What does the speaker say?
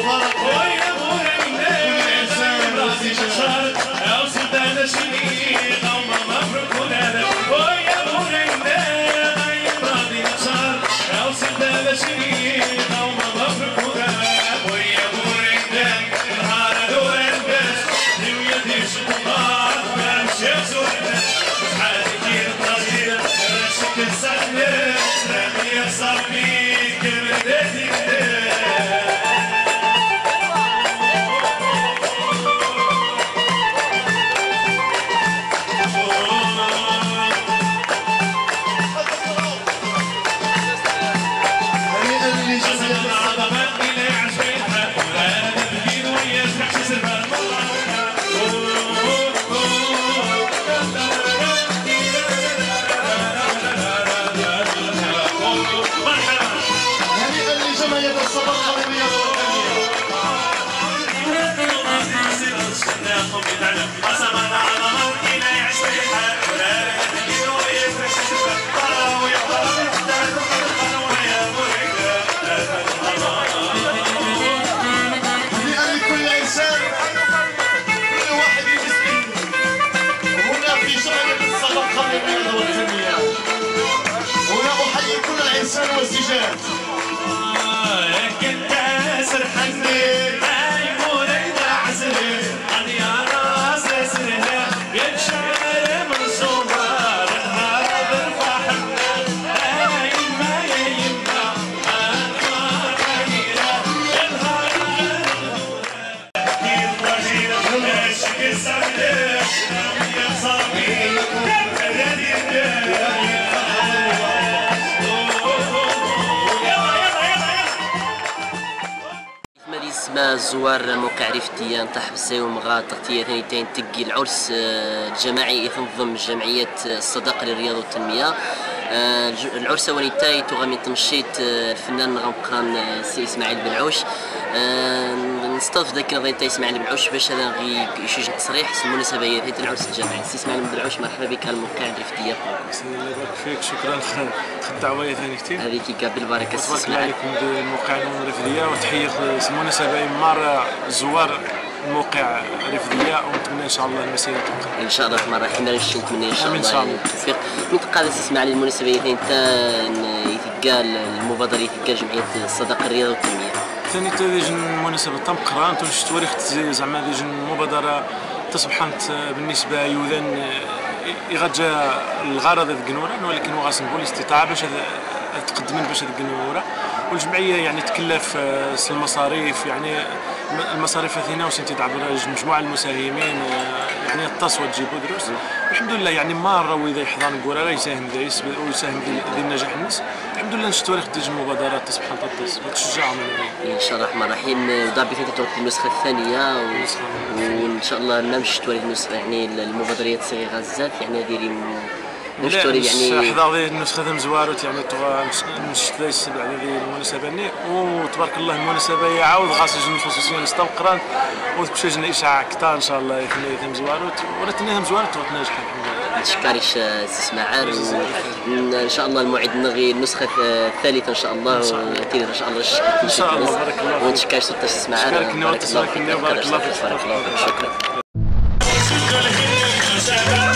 زوار موقع ريفتية نطاح بالسيوم غا تغطية ثانيتين تقي العرس الجماعي تنظم جمعية الصداقة للرياضة والتنمية. العرس ونيتاي تغامي تمشيت الفنان غنقران السي اسماعيل بلعوش. نستضيف ذاك نغيتاي اسماعيل بلعوش باش هذا يشوج تصريح المناسبة هي ثانية العرس الجماعي. السي اسماعيل بلعوش مرحبا بك على الموقع الريفتية. الله يبارك فيك، شكرا الدعوة ثاني كثير. هذيك بالبركة السي اسماعيل. تبارك عليكم بالموقع الريفتية وتحية المناسبة مار زوار الموقع ريفدية ونتمنى ان شاء الله المسيره تبقى ان شاء الله مرة حنا نتمنى ان شاء الله التوفيق. من تقال تسمع لي المناسبه انت يتقال المبادره يتقال جمعيه الصداقه الرياضه والتنميه ثاني تجي المناسبه تم قران تونش تواريخ زعما ديجن المبادره تصبحت بالنسبه يوذن يغجى الغرض ديال القنوران ولكن هو غاس نقول استطاعه باش تقدم باش هذيك القنوره والجمعيه يعني تكلف المصاريف يعني المصاريف هنا وسنتي عبر مجموعه المساهمين يعني التصوى تجيبوا دروس الحمد لله يعني مره واذا يحضر نقول راه يساهم ويساهم ديال نجاح الناس الحمد لله نشتو ديال المبادرات تصبح تطيس وتشجعهم ان شاء الله الرحمن الرحيم. ودابا تتوقع النسخه الثانيه وان شاء الله ما مشيتوا النسخه يعني المبادرات صغيره غزات يعني دايرين نشتري يعني حضر ديال النسخه ذا مزوارات يعني نشتري السبع ديال المناسبه ني وتبارك الله المناسبه يعاود غاسج الخصوصيه نستمقران وكلشي جنا اشاعه كثار ان شاء الله يخلي ذا مزوارات ولا تنها مزوارات ناجحه الحمد لله. تشكريش اسماعيل ان شاء الله الموعد نغي النسخه الثالثه ان شاء الله وتيري ان شاء الله ان شاء الله بارك الله فيك ونتشكر سلطه اسماعيل بارك الله فيك شكرا.